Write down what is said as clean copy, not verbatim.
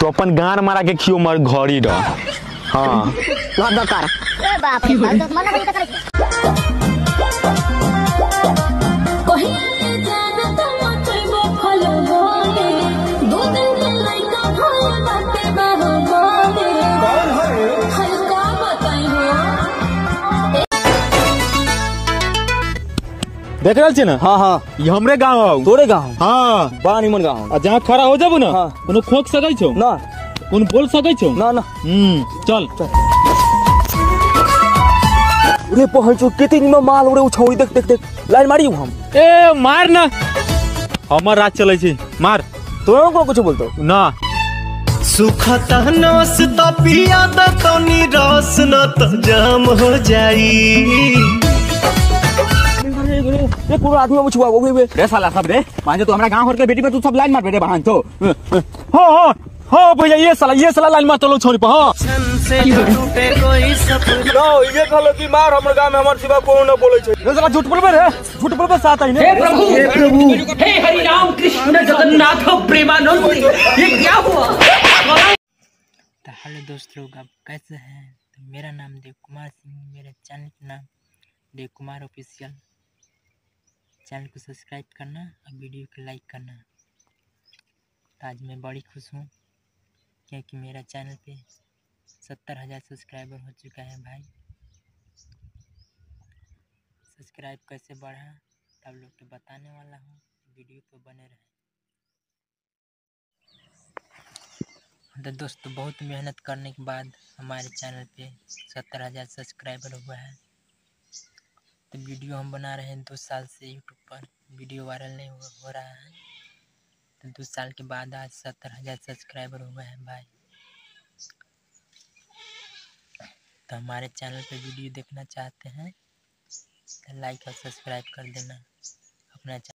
तो अपन गान मारा के खियो मर घड़ी रह। हाँ बहुत बेकार। ए बाप रे बाप, तो मना बजे तक करे। देख रहा छे ना? हाँ हाँ ये हमरे गाँव है। तोरे गाँव? हाँ बड़ा निमन गाँव। जहाँ खड़ा हो जाबू ना, हाँ। कोनो खोक सकै छौ ना, कोनो बोल सकै छौ ना ना। चल अरे पहुंचो कितनी में माल उड़े उछौड़ी। देख देख देख लाइन मारी हम। ए मार ना, हमर रात चलै छै, मार। तो को कुछ बोलतो ना। सुखता नस तो पिया द तनी रस न तो जाम हो जाई। ये पूरा आदमी में छुआ वो भी रे साला सब रे। मान जो तू हमरा गांव घर के बेटी पे तू सब लाइन मार बेटे बहन तो। हो भैया ये साला लाइन मार चलो छोरी पे। हां से टूटे कोई सपना। नो ये कहलो कि मार हमर गांव में हमर सिवा कोई न बोले छै। रे साला झूठ बोलबे रे, झूठ बोलबे साथ आई ने। हे प्रभु, हे हरि राम कृष्ण जगन्नाथ प्रेमानंद, ये क्या हुआ? तो हेलो दोस्त लोग, आप कैसे हैं? तो मेरा नाम देव कुमार सिंह, मेरे चैनल का नाम देव कुमार ऑफिशियल। चैनल को सब्सक्राइब करना और वीडियो को लाइक करना। तो आज मैं बड़ी खुश हूँ क्योंकि मेरा चैनल पे 70,000 सब्सक्राइबर हो चुका है भाई। सब्सक्राइब कैसे बढ़ा तब लोग को बताने वाला हूँ, वीडियो पे बने रहे। तो दोस्तों, बहुत मेहनत करने के बाद हमारे चैनल पे 70,000 सब्सक्राइबर हुआ है। तो वीडियो हम बना रहे हैं 2 साल से यूट्यूब पर, वीडियो वायरल नहीं हो रहा है। तो 2 साल के बाद आज 70,000 सब्सक्राइबर हुए हैं भाई। तो हमारे चैनल पे वीडियो देखना चाहते हैं तो लाइक और सब्सक्राइब कर देना अपना चैनल।